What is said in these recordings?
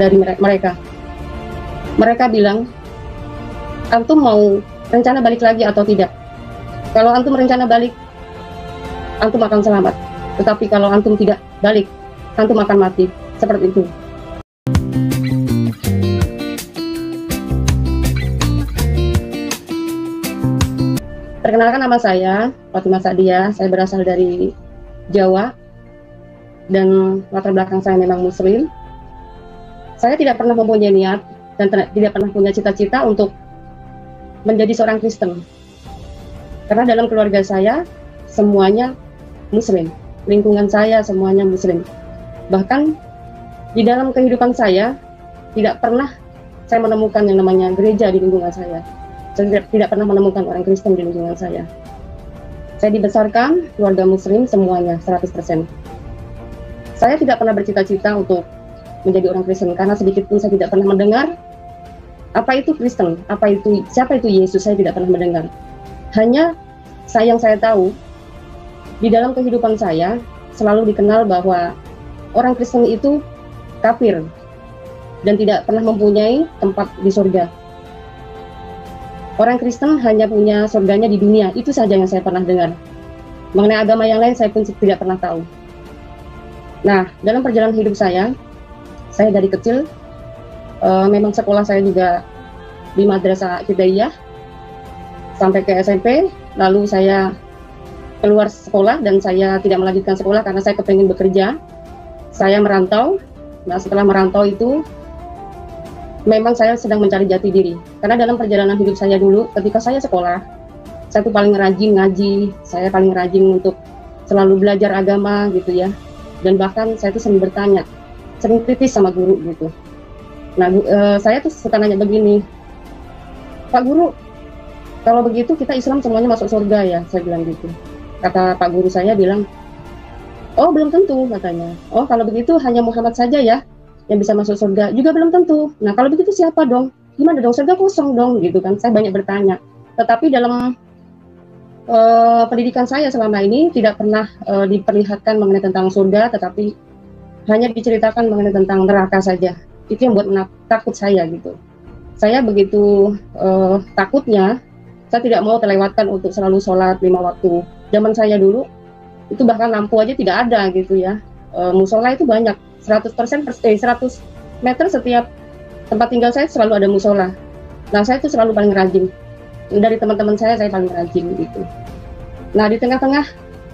dari mereka. Mereka bilang, antum mau rencana balik lagi atau tidak? Kalau antum rencana balik, antum akan selamat. Tetapi kalau antum tidak balik, antum akan mati. Seperti itu. Perkenalkan, nama saya Fatimah Sa'diyah. Saya berasal dari Jawa dan latar belakang saya memang Muslim. Saya tidak pernah mempunyai niat dan tidak pernah punya cita-cita untuk menjadi seorang Kristen. Karena dalam keluarga saya semuanya Muslim, lingkungan saya semuanya Muslim. Bahkan di dalam kehidupan saya tidak pernah saya menemukan yang namanya gereja di lingkungan saya. Saya tidak pernah menemukan orang Kristen di lingkungan saya. Saya dibesarkan keluarga Muslim semuanya 100%. Saya tidak pernah bercita-cita untuk menjadi orang Kristen karena sedikit pun saya tidak pernah mendengar apa itu Kristen, siapa itu Yesus. Saya tidak pernah mendengar. Hanya yang saya tahu di dalam kehidupan saya selalu dikenal bahwa orang Kristen itu kafir dan tidak pernah mempunyai tempat di surga. Orang Kristen hanya punya surganya di dunia, itu saja yang saya pernah dengar. Mengenai agama yang lain saya pun tidak pernah tahu. Nah, dalam perjalanan hidup saya dari kecil memang sekolah saya juga di Madrasah Ibtidaiyah sampai ke SMP, lalu saya keluar sekolah dan saya tidak melanjutkan sekolah karena saya kepengen bekerja. Saya merantau. Nah, setelah merantau itu memang saya sedang mencari jati diri. Karena dalam perjalanan hidup saya dulu, ketika saya sekolah, saya tuh paling rajin ngaji, saya paling rajin untuk selalu belajar agama gitu ya. Dan bahkan saya tuh sering bertanya, sering kritis sama guru gitu. Nah, saya tuh suka nanya begini, Pak Guru, kalau begitu kita Islam semuanya masuk surga ya? Saya bilang gitu. Kata Pak Guru saya bilang, oh belum tentu katanya. Oh kalau begitu hanya Muhammad saja ya yang bisa masuk surga, juga belum tentu. Nah kalau begitu siapa dong? Gimana dong? Surga kosong dong gitu kan. Saya banyak bertanya. Tetapi dalam pendidikan saya selama ini tidak pernah diperlihatkan mengenai tentang surga, tetapi hanya diceritakan mengenai tentang neraka saja. Itu yang buat takut saya gitu. Saya begitu takutnya, saya tidak mau terlewatkan untuk selalu sholat 5 waktu. Zaman saya dulu itu bahkan lampu aja tidak ada gitu ya. Musola itu banyak. 100 meter setiap tempat tinggal saya selalu ada musola. Nah saya itu selalu paling rajin. Dari teman-teman saya paling rajin gitu. Nah di tengah-tengah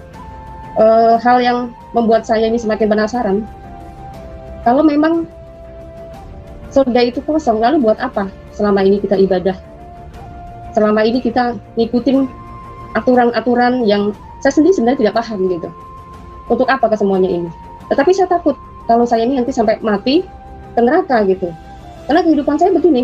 hal yang membuat saya ini semakin penasaran, kalau memang surga itu kosong, lalu buat apa selama ini kita ibadah? Selama ini kita ngikutin aturan-aturan yang saya sendiri sebenarnya tidak paham gitu. Untuk apa kesemuanya ini? Tetapi saya takut kalau saya ini nanti sampai mati ke neraka gitu. Karena kehidupan saya begini.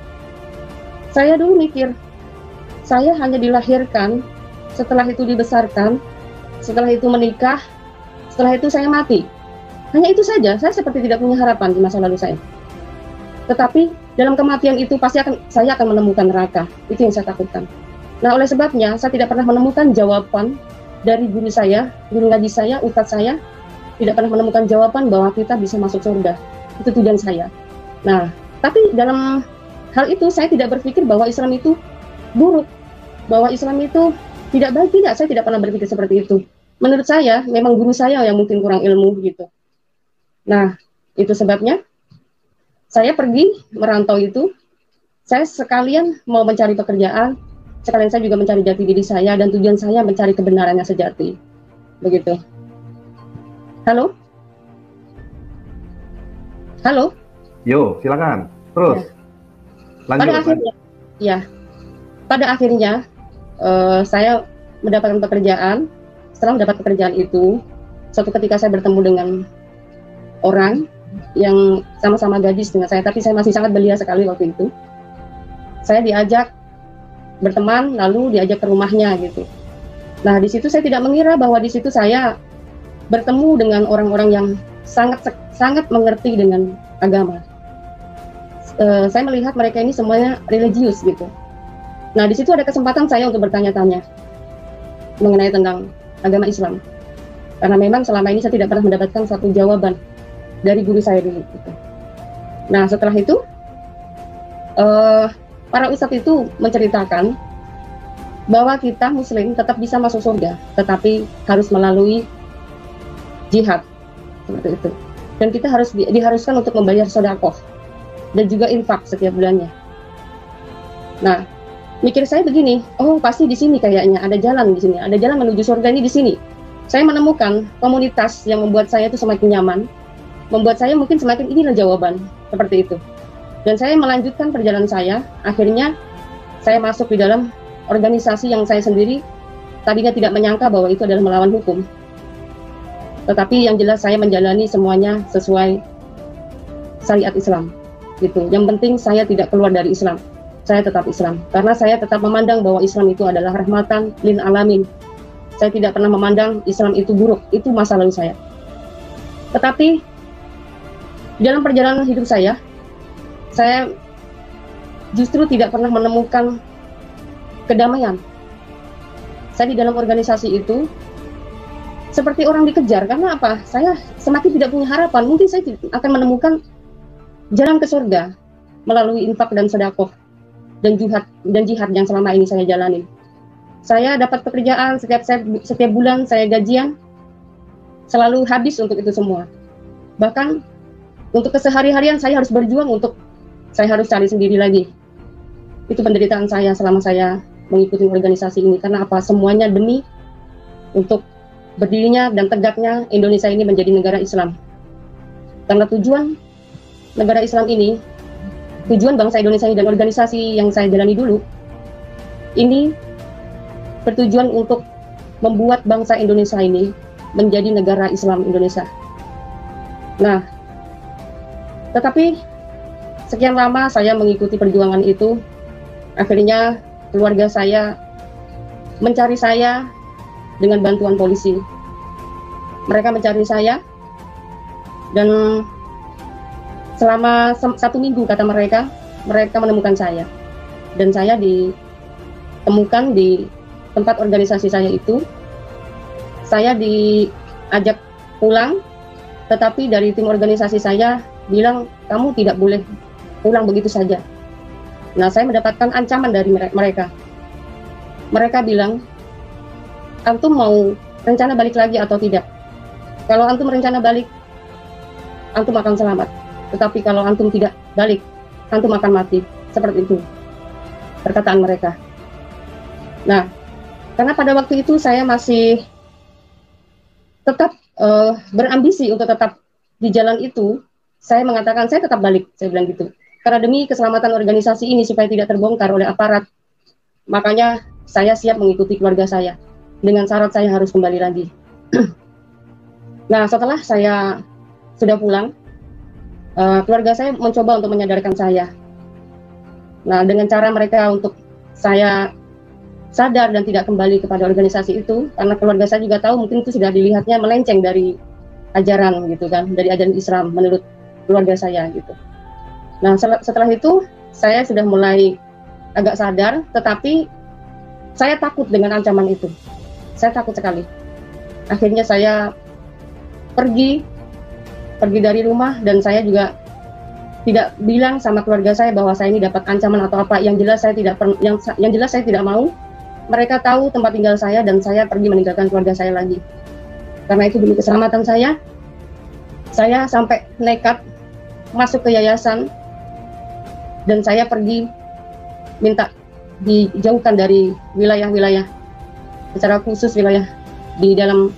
Saya dulu mikir, saya hanya dilahirkan, setelah itu dibesarkan, setelah itu menikah, setelah itu saya mati. Hanya itu saja, saya seperti tidak punya harapan di masa lalu saya. Tetapi dalam kematian itu pasti saya akan menemukan neraka. Itu yang saya takutkan. Nah oleh sebabnya saya tidak pernah menemukan jawaban dari guru saya, guru ngaji saya, ustadz saya, tidak pernah menemukan jawaban bahwa kita bisa masuk surga. Itu tujuan saya. Nah, tapi dalam hal itu saya tidak berpikir bahwa Islam itu buruk, bahwa Islam itu tidak baik. Tidak, saya tidak pernah berpikir seperti itu. Menurut saya, memang guru saya yang mungkin kurang ilmu gitu. Nah, itu sebabnya saya pergi merantau itu. Saya sekalian mau mencari pekerjaan, sekalian saya juga mencari jati diri saya, dan tujuan saya mencari kebenarannya sejati. Begitu. Halo? Halo? Yo, silakan. Terus. Ya. Lanjut. Pada akhirnya saya mendapatkan pekerjaan. Setelah mendapat pekerjaan itu, suatu ketika saya bertemu dengan orang yang sama-sama gadis dengan saya, tapi saya masih sangat belia sekali waktu itu. Saya diajak berteman, lalu diajak ke rumahnya gitu. Nah, di situ saya tidak mengira bahwa di situ saya bertemu dengan orang-orang yang sangat mengerti dengan agama. Saya melihat mereka ini semuanya religius gitu. Nah, di situ ada kesempatan saya untuk bertanya-tanya mengenai tentang agama Islam. Karena memang selama ini saya tidak pernah mendapatkan satu jawaban dari guru saya dulu gitu. Nah, setelah itu para ustadz itu menceritakan bahwa kita muslim tetap bisa masuk surga, tetapi harus melalui jihad, seperti itu. Dan kita harus diharuskan untuk membayar sedekah dan juga infak setiap bulannya. Nah, mikir saya begini, oh pasti di sini kayaknya ada jalan di sini, ada jalan menuju surga ini di sini. Saya menemukan komunitas yang membuat saya itu semakin nyaman, membuat saya mungkin semakin inilah jawaban, seperti itu. Dan saya melanjutkan perjalanan saya, akhirnya saya masuk di dalam organisasi yang saya sendiri tadinya tidak menyangka bahwa itu adalah melawan hukum. Tetapi yang jelas saya menjalani semuanya sesuai syariat Islam, gitu. Yang penting saya tidak keluar dari Islam. Saya tetap Islam, karena saya tetap memandang bahwa Islam itu adalah rahmatan lil alamin. Saya tidak pernah memandang Islam itu buruk, itu masa lalu saya. Tetapi dalam perjalanan hidup saya justru tidak pernah menemukan kedamaian. Saya di dalam organisasi itu seperti orang dikejar, karena apa? Saya semakin tidak punya harapan. Mungkin saya akan menemukan jalan ke surga melalui infak dan sedekah dan jihad yang selama ini saya jalani. Saya dapat pekerjaan setiap bulan, saya gajian, selalu habis untuk itu semua. Bahkan untuk kesehari-harian saya harus berjuang saya harus cari sendiri lagi. Itu penderitaan saya selama saya mengikuti organisasi ini. Karena apa? Semuanya demi untuk berdirinya dan tegaknya Indonesia ini menjadi negara Islam. Karena tujuan negara Islam ini, tujuan bangsa Indonesia ini dan organisasi yang saya jalani dulu, ini bertujuan untuk membuat bangsa Indonesia ini menjadi negara Islam Indonesia. Nah, tetapi sekian lama saya mengikuti perjuangan itu, akhirnya keluarga saya mencari saya dengan bantuan polisi. Mereka mencari saya, dan selama 1 minggu kata mereka menemukan saya. Dan saya ditemukan di tempat organisasi saya itu. Saya diajak pulang, tetapi dari tim organisasi saya bilang, kamu tidak boleh pulang begitu saja. Nah, saya mendapatkan ancaman dari mereka. Mereka bilang, antum mau rencana balik lagi atau tidak? Kalau antum rencana balik, antum akan selamat. Tetapi kalau antum tidak balik, antum akan mati. Seperti itu perkataan mereka. Nah, karena pada waktu itu saya masih tetap berambisi untuk tetap di jalan itu, saya mengatakan saya tetap balik, saya bilang gitu. Karena demi keselamatan organisasi ini supaya tidak terbongkar oleh aparat, makanya saya siap mengikuti keluarga saya. Dengan syarat saya harus kembali lagi. Nah, setelah saya sudah pulang, keluarga saya mencoba untuk menyadarkan saya. Nah, dengan cara mereka untuk saya sadar dan tidak kembali kepada organisasi itu, karena keluarga saya juga tahu mungkin itu sudah dilihatnya melenceng dari ajaran gitu kan, dari ajaran Islam menurut keluarga saya gitu. Nah, setelah itu saya sudah mulai agak sadar, tetapi saya takut dengan ancaman itu. Saya takut sekali. Akhirnya saya pergi dari rumah, dan saya juga tidak bilang sama keluarga saya bahwa saya ini dapat ancaman atau apa. Yang jelas saya tidak mau. Mereka tahu tempat tinggal saya, dan saya pergi meninggalkan keluarga saya lagi. Karena itu demi keselamatan saya sampai nekat masuk ke yayasan, dan saya pergi minta dijauhkan dari wilayah-wilayah, secara khusus wilayah di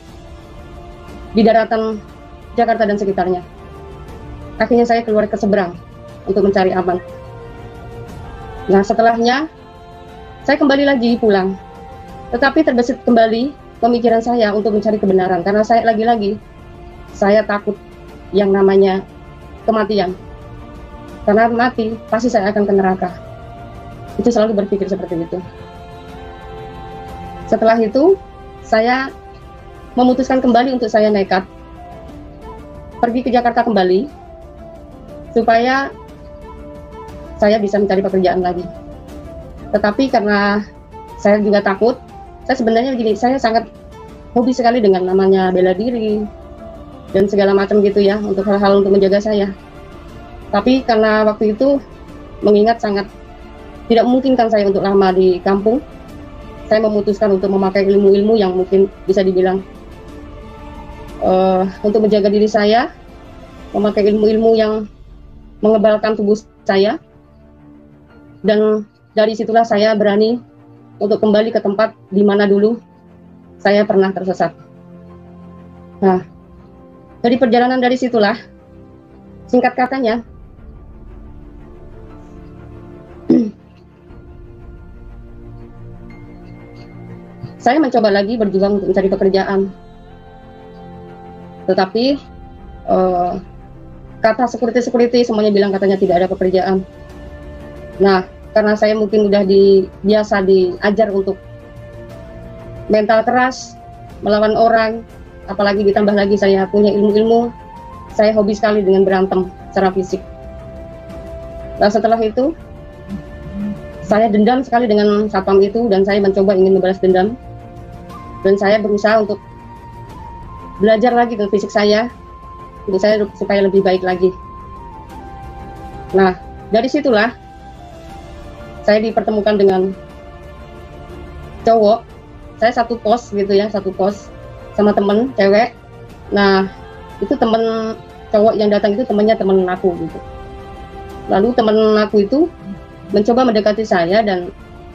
daratan Jakarta dan sekitarnya. Akhirnya saya keluar ke seberang untuk mencari aman. Nah, setelahnya saya kembali lagi pulang, tetapi terbesit kembali pemikiran saya untuk mencari kebenaran, karena saya takut yang namanya kematian. Karena mati pasti saya akan ke neraka. Itu selalu berpikir seperti itu. Setelah itu saya memutuskan kembali untuk saya nekat pergi ke Jakarta kembali supaya saya bisa mencari pekerjaan lagi. Tetapi karena saya juga takut, saya sebenarnya begini, saya sangat hobi sekali dengan namanya bela diri dan segala macam gitu ya, untuk hal-hal untuk menjaga saya. Tapi karena waktu itu mengingat sangat tidak memungkinkan saya untuk lama di kampung, saya memutuskan untuk memakai ilmu-ilmu yang mungkin bisa dibilang untuk menjaga diri saya, memakai ilmu-ilmu yang mengebalkan tubuh saya, dan dari situlah saya berani untuk kembali ke tempat di mana dulu saya pernah tersesat. Nah, dari perjalanan dari situlah, singkat katanya, saya mencoba lagi berjuang untuk mencari pekerjaan, tetapi kata security semuanya bilang katanya tidak ada pekerjaan. Nah, karena saya mungkin udah biasa diajar untuk mental keras, melawan orang, apalagi ditambah lagi saya punya ilmu-ilmu, saya hobi sekali dengan berantem secara fisik. Nah, setelah itu saya dendam sekali dengan satpam itu, dan saya mencoba ingin membalas dendam. Dan saya berusaha untuk belajar lagi ke fisik saya, untuk saya supaya lebih baik lagi. Nah, dari situlah saya dipertemukan dengan cowok. Saya satu kos gitu ya, satu kos sama temen cewek. Nah, itu temen cowok yang datang itu temennya temen aku gitu. Lalu temen aku itu mencoba mendekati saya dan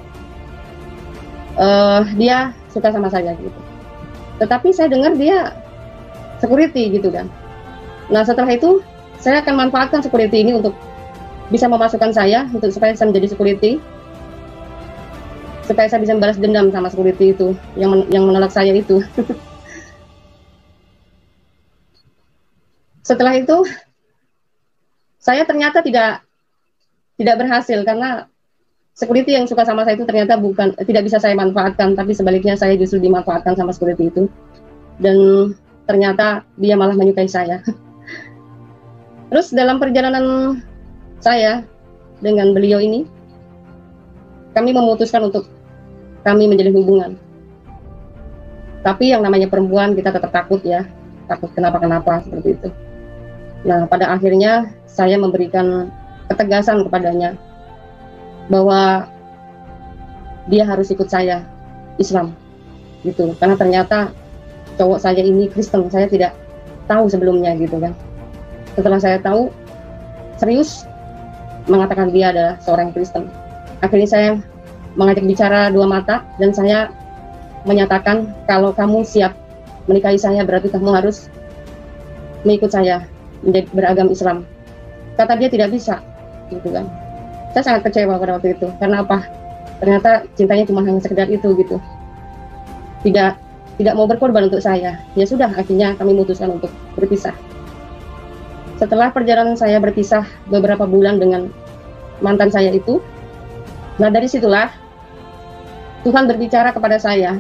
dia suka sama saya gitu. Tetapi saya dengar dia security gitu kan. Nah, setelah itu saya akan manfaatkan security ini untuk bisa memasukkan saya untuk supaya saya menjadi security, supaya saya bisa membalas dendam sama security itu yang menolak saya itu. Setelah itu saya ternyata tidak berhasil, karena security yang suka sama saya itu ternyata tidak bisa saya manfaatkan, tapi sebaliknya saya justru dimanfaatkan sama security itu, dan ternyata dia malah menyukai saya. Terus dalam perjalanan saya dengan beliau ini, kami memutuskan untuk kami menjalin hubungan. Tapi yang namanya perempuan kita tetap takut ya, takut kenapa-kenapa seperti itu. Nah, pada akhirnya saya memberikan ketegasan kepadanya bahwa dia harus ikut saya Islam gitu, karena ternyata cowok saya ini Kristen. Saya tidak tahu sebelumnya gitu kan. Setelah saya tahu, serius mengatakan dia adalah seorang Kristen. Akhirnya saya mengajak bicara dua mata, dan saya menyatakan kalau kamu siap menikahi saya berarti kamu harus mengikut saya menjadi beragam Islam. Kata dia tidak bisa gitu kan. Saya sangat kecewa pada waktu itu. Karena apa? Ternyata cintanya cuma hanya sekedar itu gitu. Tidak mau berkorban untuk saya. Ya sudah, akhirnya kami memutuskan untuk berpisah. Setelah perjalanan saya berpisah beberapa bulan dengan mantan saya itu, nah dari situlah Tuhan berbicara kepada saya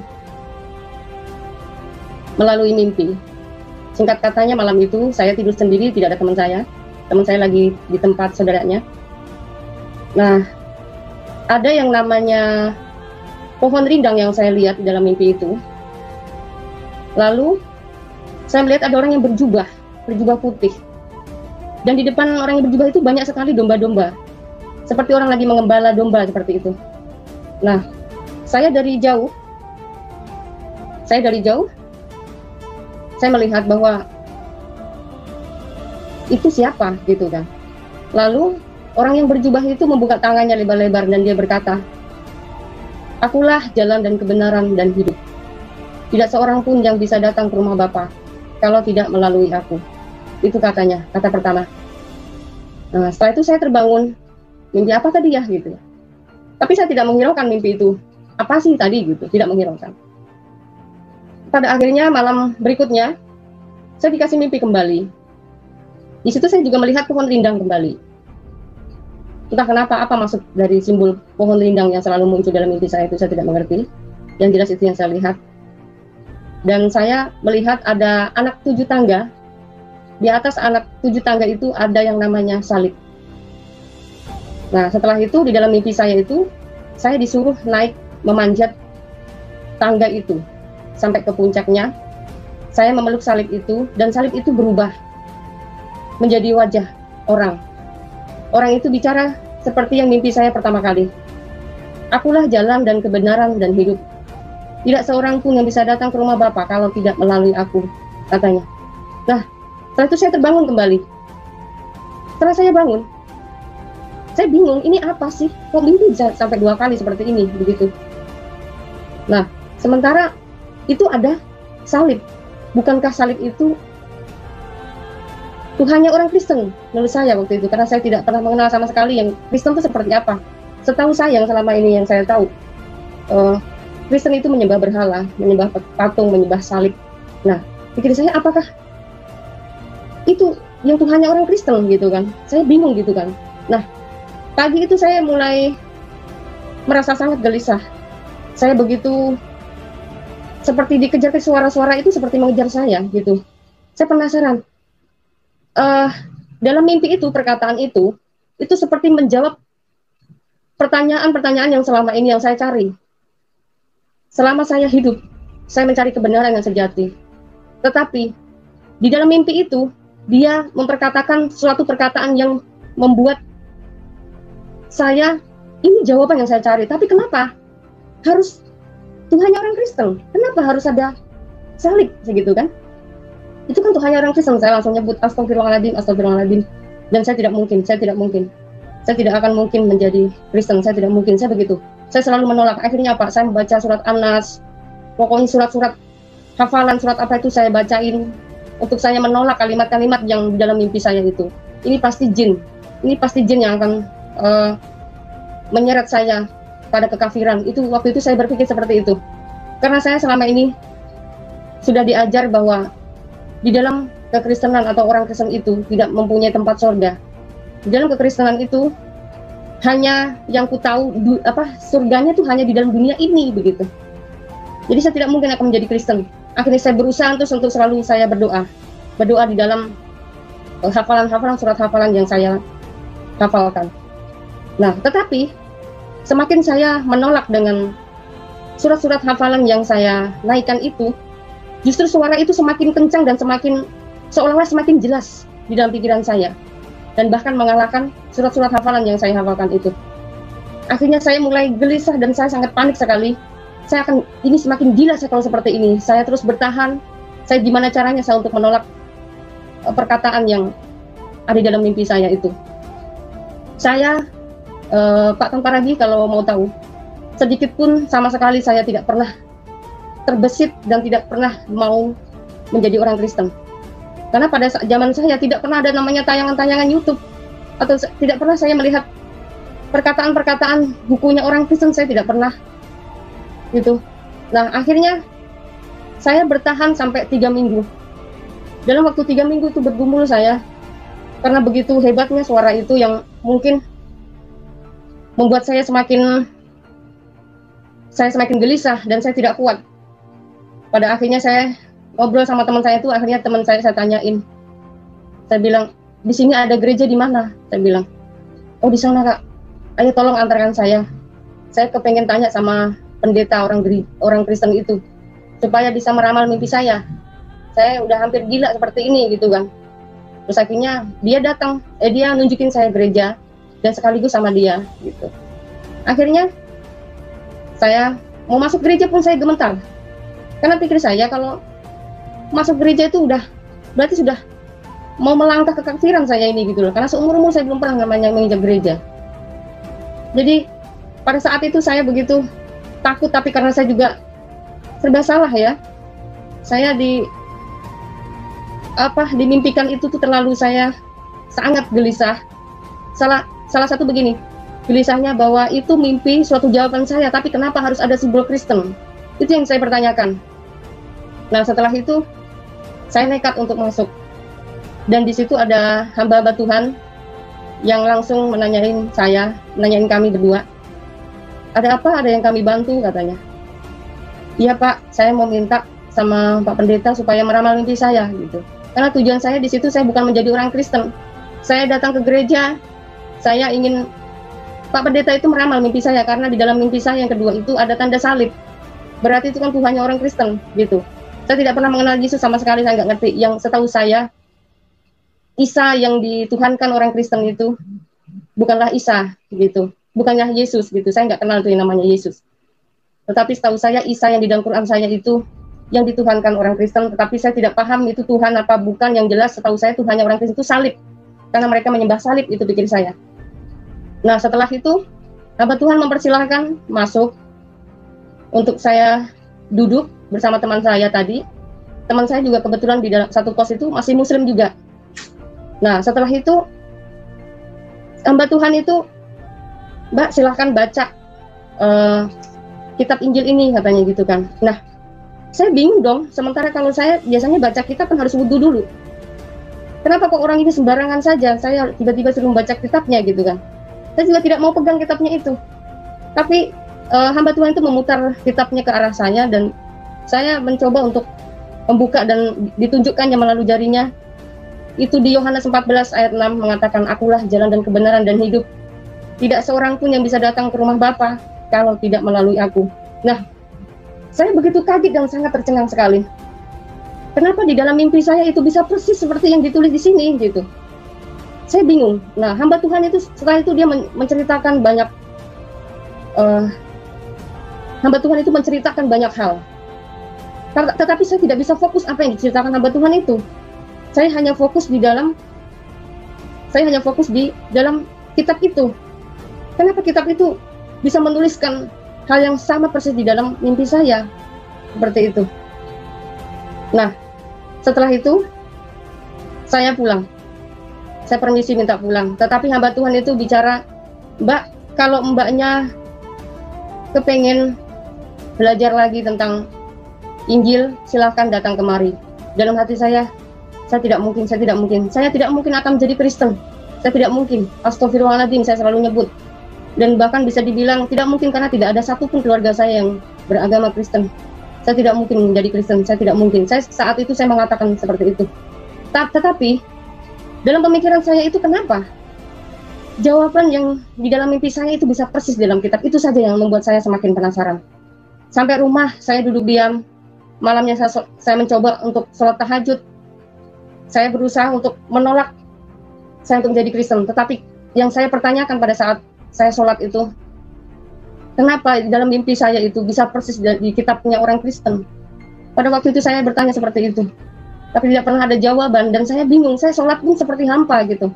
melalui mimpi. Singkat katanya, malam itu saya tidur sendiri, tidak ada teman saya. Teman saya lagi di tempat saudaranya. Nah, ada yang namanya pohon rindang yang saya lihat di dalam mimpi itu. Lalu saya melihat ada orang yang berjubah putih. Dan di depan orang yang berjubah itu banyak sekali domba-domba. Seperti orang lagi mengembala domba seperti itu. Nah, saya dari jauh, saya melihat bahwa itu siapa gitu kan. Lalu orang yang berjubah itu membuka tangannya lebar-lebar dan dia berkata, "Akulah jalan dan kebenaran dan hidup. Tidak seorang pun yang bisa datang ke rumah Bapa kalau tidak melalui aku." Itu katanya, kata pertama. Nah, setelah itu saya terbangun. Mimpi apa tadi ya gitu. Tapi saya tidak menghiraukan mimpi itu. Apa sih tadi gitu, tidak menghiraukan. Pada akhirnya malam berikutnya saya dikasih mimpi kembali. Di situ saya juga melihat pohon rindang kembali. Entah kenapa, apa maksud dari simbol pohon rindang yang selalu muncul dalam mimpi saya itu saya tidak mengerti. Yang jelas itu yang saya lihat. Dan saya melihat ada anak 7 tangga. Di atas anak 7 tangga itu ada yang namanya salib. Nah, setelah itu di dalam mimpi saya itu, saya disuruh naik memanjat tangga itu sampai ke puncaknya. Saya memeluk salib itu, dan salib itu berubah menjadi wajah orang. orang itu bicara seperti yang mimpi saya pertama kali. Akulah jalan dan kebenaran dan hidup. Tidak seorang pun yang bisa datang ke rumah Bapa kalau tidak melalui aku, katanya. Nah, setelah itu saya terbangun kembali. Setelah saya bangun, saya bingung, ini apa sih? Kok mimpi bisa sampai 2 kali seperti ini, begitu. Nah, sementara itu ada salib. Bukankah salib itu Tuhannya orang Kristen menurut saya waktu itu, karena saya tidak pernah mengenal sama sekali yang Kristen itu seperti apa. Setahu saya, yang selama ini yang saya tahu, Kristen itu menyembah berhala, menyembah patung, menyembah salib. Nah, pikir saya, apakah itu yang Tuhannya orang Kristen gitu kan? Saya bingung gitu kan. Nah, pagi itu saya mulai merasa sangat gelisah. Saya begitu seperti dikejar ke suara-suara itu, seperti mengejar saya gitu. Saya penasaran. Dalam mimpi itu, perkataan itu seperti menjawab pertanyaan-pertanyaan yang selama ini yang saya cari. Selama saya hidup, saya mencari kebenaran yang sejati. Tetapi di dalam mimpi itu, dia memperkatakan suatu perkataan yang membuat saya, ini jawaban yang saya cari. Tapi kenapa harus Tuhannya orang Kristen? Kenapa harus ada salib segitu kan? Itu kan Tuhannya orang Kristen. Saya langsung nyebut astagfirullahaladzim, astagfirullahaladzim. Dan saya tidak mungkin. Saya tidak akan mungkin menjadi Kristen. Saya tidak mungkin. Saya begitu. Saya selalu menolak. Akhirnya apa? Saya membaca surat An-Nas, pokoknya surat-surat hafalan, surat apa itu saya bacain untuk saya menolak kalimat-kalimat yang di dalam mimpi saya itu. Ini pasti jin. Ini pasti jin yang akan menyeret saya pada kekafiran. Itu waktu itu saya berpikir seperti itu. Karena saya selama ini sudah diajar bahwa di dalam kekristenan atau orang Kristen itu tidak mempunyai tempat surga. Di dalam kekristenan itu hanya yang ku tahu surganya tuh hanya di dalam dunia ini begitu. Jadi saya tidak mungkin akan menjadi Kristen. Akhirnya saya berusaha untuk selalu saya berdoa di dalam hafalan-hafalan, surat hafalan yang saya hafalkan. Nah, tetapi semakin saya menolak dengan surat-surat hafalan yang saya naikkan itu, justru suara itu semakin kencang dan semakin seolah-olah semakin jelas di dalam pikiran saya. Dan bahkan mengalahkan surat-surat hafalan yang saya hafalkan itu. Akhirnya saya mulai gelisah dan saya sangat panik sekali. Ini semakin gila saya kalau seperti ini. Saya terus bertahan. Saya gimana caranya saya untuk menolak perkataan yang ada di dalam mimpi saya itu. Saya, Pak Tanparagi, kalau mau tahu, sedikit pun sama sekali saya tidak pernah terbesit dan tidak pernah mau menjadi orang Kristen. Karena pada zaman saya tidak pernah ada namanya tayangan-tayangan YouTube, atau tidak pernah saya melihat perkataan-perkataan bukunya orang Kristen, saya tidak pernah gitu. Nah, akhirnya saya bertahan sampai 3 minggu. Dalam waktu 3 minggu itu bergumul saya, karena begitu hebatnya suara itu yang mungkin membuat saya semakin gelisah dan saya tidak kuat. Pada akhirnya saya ngobrol sama teman saya itu, akhirnya teman saya tanyain. Saya bilang, di sini ada gereja di mana? Saya bilang, oh di sana Kak. Ayo tolong antarkan saya. Saya kepengen tanya sama pendeta orang Kristen itu, supaya bisa meramal mimpi saya. Saya udah hampir gila seperti ini gitu kan. Terus akhirnya dia datang, dia nunjukin saya gereja dan sekaligus sama dia gitu. Akhirnya saya mau masuk gereja pun saya gemetar. Karena pikir saya kalau masuk gereja itu berarti sudah mau melangkah ke kekafiran saya ini gitu loh. Karena seumur-umur saya belum pernah namanya menginjak gereja. Jadi pada saat itu saya begitu takut, tapi karena saya juga serba salah ya. Saya dimimpikan itu tuh terlalu saya sangat gelisah. Salah satu begini, gelisahnya bahwa itu mimpi suatu jawaban saya, tapi kenapa harus ada simbol Kristen? Itu yang saya pertanyakan. Nah, setelah itu saya nekat untuk masuk, dan di situ ada hamba-hamba Tuhan yang langsung menanyain kami berdua, ada apa? Ada yang kami bantu katanya. Iya Pak, saya mau minta sama Pak Pendeta supaya meramal mimpi saya gitu. Karena tujuan saya di situ saya bukan menjadi orang Kristen. Saya datang ke gereja, saya ingin Pak Pendeta itu meramal mimpi saya, karena di dalam mimpi saya yang kedua itu ada tanda salib. Berarti itu kan Tuhannya orang Kristen gitu. Saya tidak pernah mengenal Yesus sama sekali, saya nggak ngerti. Yang setahu saya, Isa yang dituhankan orang Kristen itu bukanlah Isa gitu, bukanlah Yesus gitu. Saya nggak kenal tuh yang namanya Yesus. Tetapi setahu saya Isa yang di dalam Quran saya itu yang dituhankan orang Kristen, tetapi saya tidak paham itu Tuhan apa bukan. Yang jelas setahu saya Tuhannya orang Kristen itu salib, karena mereka menyembah salib, itu pikir saya. Nah setelah itu hamba Tuhan mempersilahkan masuk untuk saya duduk bersama teman saya tadi. Teman saya juga kebetulan di dalam satu kos itu masih muslim juga. Nah setelah itu hamba Tuhan itu, Mbak silahkan baca kitab Injil ini katanya gitu kan. Nah saya bingung dong, sementara kalau saya biasanya baca kitab kan harus wudhu dulu. Kenapa kok orang ini sembarangan saja, saya tiba-tiba suruh membaca kitabnya gitu kan. Saya juga tidak mau pegang kitabnya itu. Tapi hamba Tuhan itu memutar kitabnya ke arah saya, dan saya mencoba untuk membuka dan ditunjukkannya melalui jarinya. Itu di Yohanes 14 ayat 6 mengatakan, akulah jalan dan kebenaran dan hidup. Tidak seorang pun yang bisa datang ke rumah Bapa kalau tidak melalui aku. Nah, saya begitu kaget dan sangat tercengang sekali. Kenapa di dalam mimpi saya itu bisa persis seperti yang ditulis di sini gitu. Saya bingung. Nah, hamba Tuhan itu setelah itu dia menceritakan banyak, hamba Tuhan itu menceritakan banyak hal. Tetapi saya tidak bisa fokus apa yang diceritakan hamba Tuhan itu. Saya hanya fokus di dalam kitab itu. Kenapa kitab itu bisa menuliskan hal yang sama persis di dalam mimpi saya, seperti itu. Nah, setelah itu saya pulang. Saya permisi minta pulang. Tetapi hamba Tuhan itu bicara, Mbak, kalau mbaknya kepengen belajar lagi tentang Injil, silahkan datang kemari. Dalam hati saya tidak mungkin. Saya tidak mungkin akan menjadi Kristen. Saya tidak mungkin. Astagfirullahaladzim, saya selalu nyebut. Dan bahkan bisa dibilang tidak mungkin, karena tidak ada satupun keluarga saya yang beragama Kristen. Saya tidak mungkin menjadi Kristen, saya tidak mungkin. Saat itu saya mengatakan seperti itu. Tetapi dalam pemikiran saya itu, kenapa jawaban yang di dalam mimpi saya itu bisa persis dalam kitab itu saja yang membuat saya semakin penasaran. Sampai rumah saya duduk diam. Malamnya saya mencoba untuk sholat tahajud. Saya berusaha untuk menolak saya untuk menjadi Kristen. Tetapi yang saya pertanyakan pada saat saya sholat itu, kenapa di dalam mimpi saya itu bisa persis di kitabnya orang Kristen? Pada waktu itu saya bertanya seperti itu, tapi tidak pernah ada jawaban, dan saya bingung. Saya sholat pun seperti hampa gitu.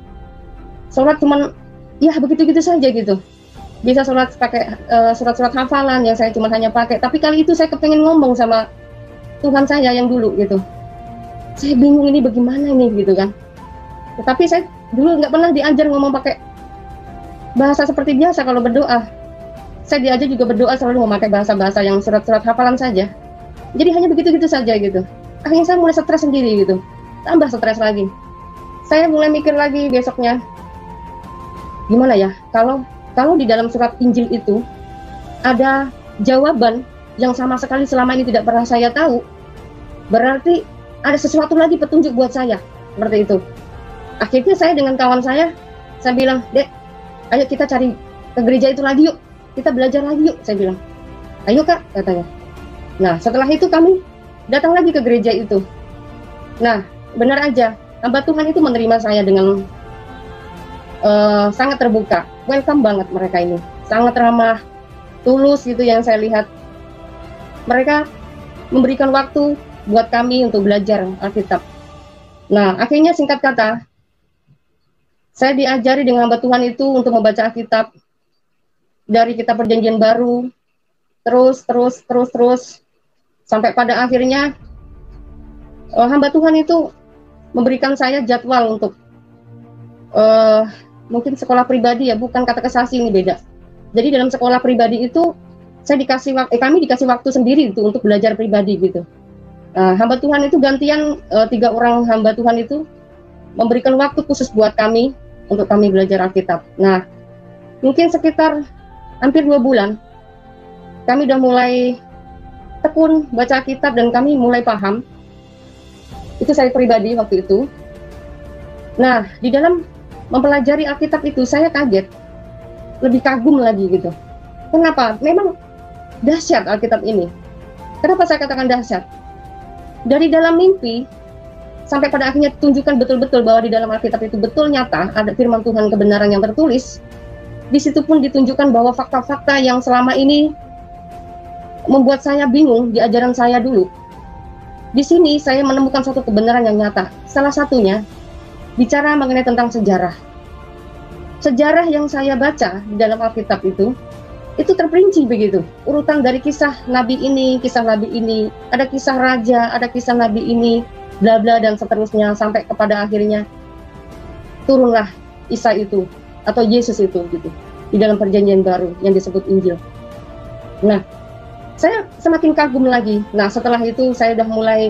Sholat cuman ya begitu-gitu saja gitu. Bisa sholat pakai surat-surat hafalan yang saya cuma hanya pakai. Tapi kali itu saya kepengen ngomong sama Tuhan saya yang dulu gitu. Saya bingung ini bagaimana ini gitu kan. Tetapi saya dulu nggak pernah diajar ngomong pakai bahasa seperti biasa kalau berdoa. Saya diajar juga berdoa selalu memakai bahasa-bahasa yang surat-surat hafalan saja. Jadi hanya begitu-gitu saja gitu. Akhirnya saya mulai stres sendiri gitu. Tambah stres lagi. Saya mulai mikir lagi besoknya, gimana ya kalau di dalam surat Injil itu ada jawaban yang sama sekali selama ini tidak pernah saya tahu, berarti ada sesuatu lagi petunjuk buat saya, seperti itu. Akhirnya saya dengan kawan saya bilang, Dek, ayo kita cari ke gereja itu lagi yuk, kita belajar lagi yuk, saya bilang. Ayo Kak, katanya. Nah setelah itu kami datang lagi ke gereja itu. Nah benar aja, hamba Tuhan itu menerima saya dengan sangat terbuka. Welcome banget mereka ini, sangat ramah, tulus gitu yang saya lihat. Mereka memberikan waktu buat kami untuk belajar Alkitab. Nah akhirnya singkat kata, saya diajari dengan hamba Tuhan itu untuk membaca Alkitab dari kitab Perjanjian Baru, terus sampai pada akhirnya hamba Tuhan itu memberikan saya jadwal untuk mungkin sekolah pribadi ya, bukan katekisasi, ini beda. Jadi dalam sekolah pribadi itu kami dikasih waktu sendiri itu untuk belajar pribadi gitu. Hamba Tuhan itu gantian, 3 orang hamba Tuhan itu memberikan waktu khusus buat kami untuk kami belajar Alkitab. Nah mungkin sekitar hampir 2 bulan kami udah mulai tekun baca Alkitab dan kami mulai paham. Itu saya pribadi waktu itu. Nah di dalam mempelajari Alkitab itu saya kaget, lebih kagum lagi gitu. Kenapa? Memang dahsyat Alkitab ini. Kenapa saya katakan dahsyat? Dari dalam mimpi sampai pada akhirnya tunjukkan betul-betul bahwa di dalam Alkitab itu betul nyata ada firman Tuhan kebenaran yang tertulis. Di situ pun ditunjukkan bahwa fakta-fakta yang selama ini membuat saya bingung di ajaran saya dulu. Di sini saya menemukan suatu kebenaran yang nyata. Salah satunya bicara mengenai tentang sejarah. Sejarah yang saya baca di dalam Alkitab itu terperinci begitu. Urutan dari kisah nabi ini, ada kisah raja, ada kisah nabi ini, bla bla dan seterusnya sampai kepada akhirnya turunlah Isa itu atau Yesus itu gitu di dalam perjanjian baru yang disebut Injil. Nah, saya semakin kagum lagi. Nah, setelah itu saya udah mulai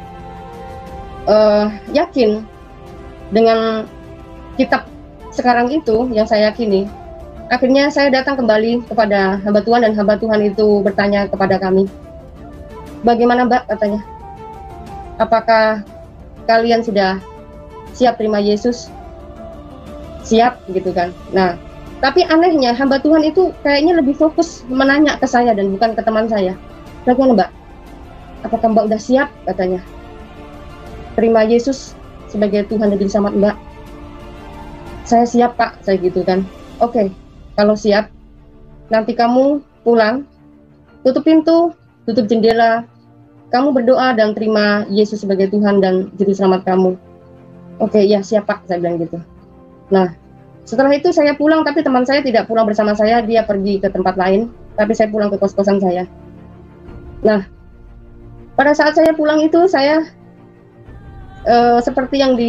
yakin dengan kitab sekarang itu yang saya yakini. Akhirnya saya datang kembali kepada hamba Tuhan dan hamba Tuhan itu bertanya kepada kami, bagaimana Mbak, katanya, apakah kalian sudah siap terima Yesus? Siap gitu kan. Nah, tapi anehnya hamba Tuhan itu kayaknya lebih fokus menanya ke saya dan bukan ke teman saya. Bagaimana Mbak? Apakah Mbak udah siap, katanya, terima Yesus sebagai Tuhan dan Juru Selamat Mbak? Saya siap Pak, saya gitu kan. Oke, kalau siap, nanti kamu pulang, tutup pintu, tutup jendela, kamu berdoa dan terima Yesus sebagai Tuhan dan Juru Selamat kamu. Oke, ya siap Pak, saya bilang gitu. Nah, setelah itu saya pulang, tapi teman saya tidak pulang bersama saya, dia pergi ke tempat lain, tapi saya pulang ke kos-kosan saya. Nah, pada saat saya pulang itu, saya seperti yang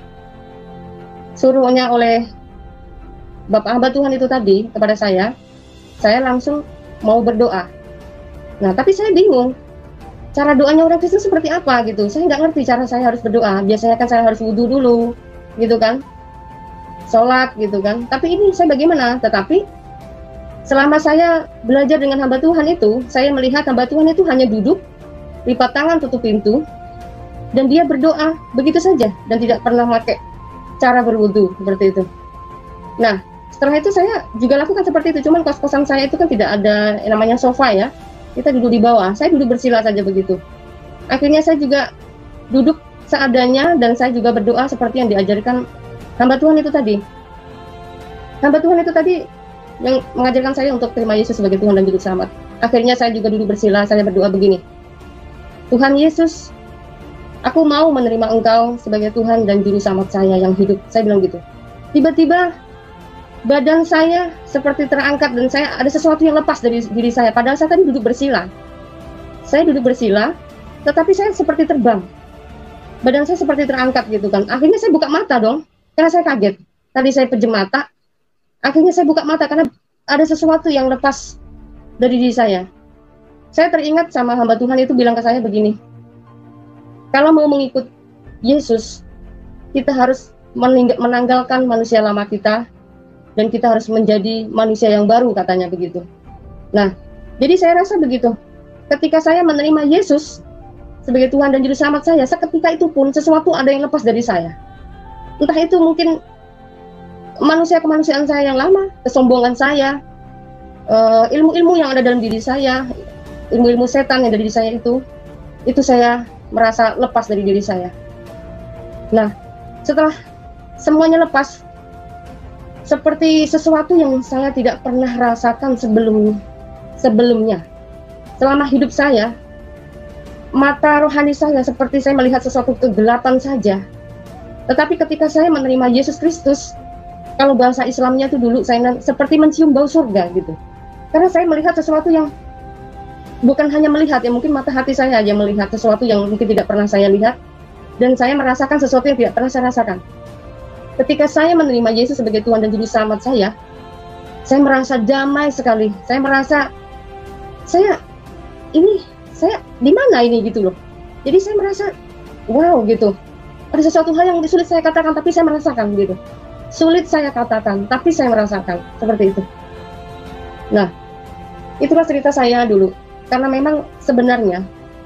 disuruhnya oleh Bapak hamba Tuhan itu tadi kepada saya langsung mau berdoa. Nah, tapi saya bingung, cara doanya orang Kristen seperti apa gitu. Saya nggak ngerti cara saya harus berdoa. Biasanya kan saya harus wudhu dulu, gitu kan, sholat gitu kan. Tapi ini saya bagaimana? Tetapi selama saya belajar dengan hamba Tuhan itu, saya melihat hamba Tuhan itu hanya duduk, lipat tangan, tutup pintu, dan dia berdoa begitu saja dan tidak pernah pakai cara berwudhu seperti itu. Nah, setelah itu saya juga lakukan seperti itu, cuman kos-kosan saya itu kan tidak ada yang namanya sofa ya, kita duduk di bawah, saya duduk bersila saja begitu. Akhirnya saya juga duduk seadanya dan saya juga berdoa seperti yang diajarkan hamba Tuhan itu tadi. Hamba Tuhan itu tadi yang mengajarkan saya untuk terima Yesus sebagai Tuhan dan Juru Selamat. Akhirnya saya juga duduk bersila, saya berdoa begini, Tuhan Yesus, aku mau menerima Engkau sebagai Tuhan dan Juru Selamat saya yang hidup. Saya bilang gitu. Tiba-tiba badan saya seperti terangkat dan saya ada sesuatu yang lepas dari diri saya. Padahal saya tadi duduk bersila. Saya duduk bersila, tetapi saya seperti terbang. Badan saya seperti terangkat gitu kan. Akhirnya saya buka mata dong, karena saya kaget. Tadi saya pejam mata, akhirnya saya buka mata karena ada sesuatu yang lepas dari diri saya. Saya teringat sama hamba Tuhan itu bilang ke saya begini, kalau mau mengikut Yesus, kita harus menanggalkan manusia lama kita, dan kita harus menjadi manusia yang baru, katanya begitu. Nah, jadi saya rasa begitu. Ketika saya menerima Yesus sebagai Tuhan dan Juru Selamat saya, seketika itu pun sesuatu ada yang lepas dari saya. Entah itu mungkin kemanusiaan saya yang lama, kesombongan saya, ilmu-ilmu yang ada dalam diri saya, ilmu-ilmu setan yang ada di diri saya itu saya merasa lepas dari diri saya. Nah, setelah semuanya lepas, seperti sesuatu yang saya tidak pernah rasakan sebelumnya. Selama hidup saya, mata rohani saya seperti saya melihat sesuatu kegelapan saja. Tetapi ketika saya menerima Yesus Kristus, kalau bahasa Islamnya itu dulu saya seperti mencium bau surga gitu. Karena saya melihat sesuatu yang bukan hanya melihat, ya mungkin mata hati saya aja melihat sesuatu yang mungkin tidak pernah saya lihat, dan saya merasakan sesuatu yang tidak pernah saya rasakan. Ketika saya menerima Yesus sebagai Tuhan dan Juru Selamat saya merasa damai sekali. Saya merasa saya di mana ini gitu loh. Jadi saya merasa wow gitu. Ada sesuatu hal yang sulit saya katakan tapi saya merasakan gitu. Sulit saya katakan tapi saya merasakan seperti itu. Nah, itulah cerita saya dulu. Karena memang sebenarnya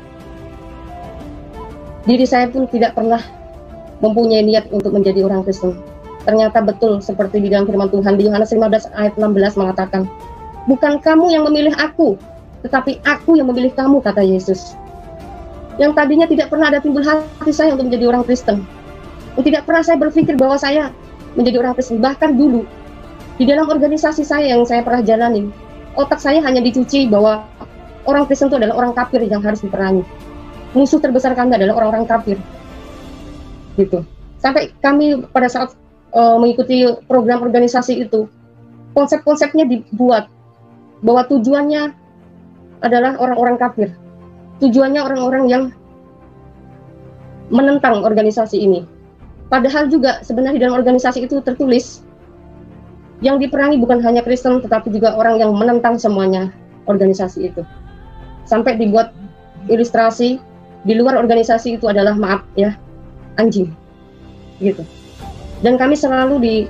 diri saya pun tidak pernah mempunyai niat untuk menjadi orang Kristen. Ternyata betul seperti di dalam firman Tuhan di Yohanes 15 ayat 16 mengatakan, bukan kamu yang memilih aku, tetapi aku yang memilih kamu, kata Yesus. yang tadinya tidak pernah ada timbul hati saya untuk menjadi orang Kristen. Tidak pernah saya berpikir bahwa saya menjadi orang Kristen. Bahkan dulu, di dalam organisasi saya yang saya pernah jalani, otak saya hanya dicuci bahwa orang Kristen itu adalah orang kafir yang harus diperangi. Musuh terbesar kami adalah orang-orang kafir. Gitu. Sampai kami pada saat mengikuti program organisasi itu, konsep-konsepnya dibuat bahwa tujuannya adalah orang-orang kafir. Tujuannya orang-orang yang menentang organisasi ini. Padahal juga sebenarnya di dalam organisasi itu tertulis yang diperangi bukan hanya Kristen tetapi juga orang yang menentang semuanya organisasi itu. Sampai dibuat ilustrasi di luar organisasi itu adalah, maaf ya, anjing. Gitu. Dan kami selalu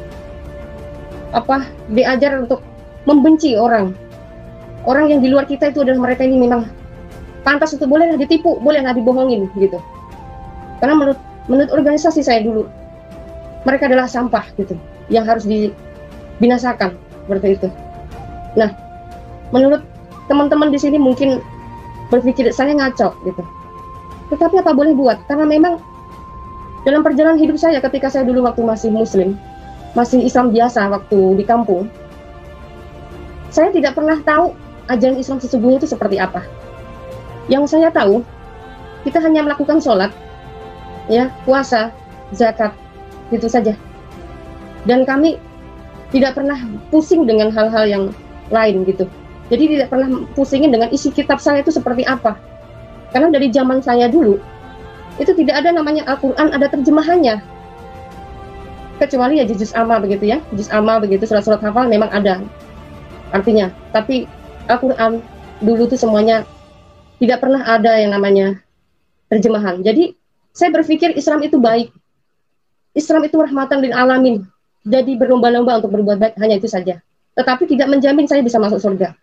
diajar untuk membenci orang yang di luar kita. Itu adalah mereka ini memang pantas untuk bolehlah ditipu, bolehlah dibohongin gitu. Karena menurut organisasi saya dulu, mereka adalah sampah gitu, yang harus dibinasakan seperti itu. Nah, menurut teman-teman di sini mungkin berpikir saya ngaco gitu. Tetapi apa boleh buat? Karena memang dalam perjalanan hidup saya ketika saya dulu waktu masih Muslim, masih Islam biasa waktu di kampung, saya tidak pernah tahu ajaran Islam sesungguhnya itu seperti apa. Yang saya tahu, kita hanya melakukan sholat, ya, puasa, zakat, itu saja. Dan kami tidak pernah pusing dengan hal-hal yang lain gitu. Jadi tidak pernah pusingin dengan isi kitab saya itu seperti apa. Karena dari zaman saya dulu, itu tidak ada namanya Al-Quran, ada terjemahannya. Kecuali ya juz amma begitu ya, juz amma begitu, surat-surat hafal memang ada artinya. Tapi Al-Quran dulu tuh semuanya tidak pernah ada yang namanya terjemahan. Jadi saya berpikir Islam itu baik. Islam itu rahmatan lil alamin. Jadi berlomba-lomba untuk berbuat baik, hanya itu saja. Tetapi tidak menjamin saya bisa masuk surga.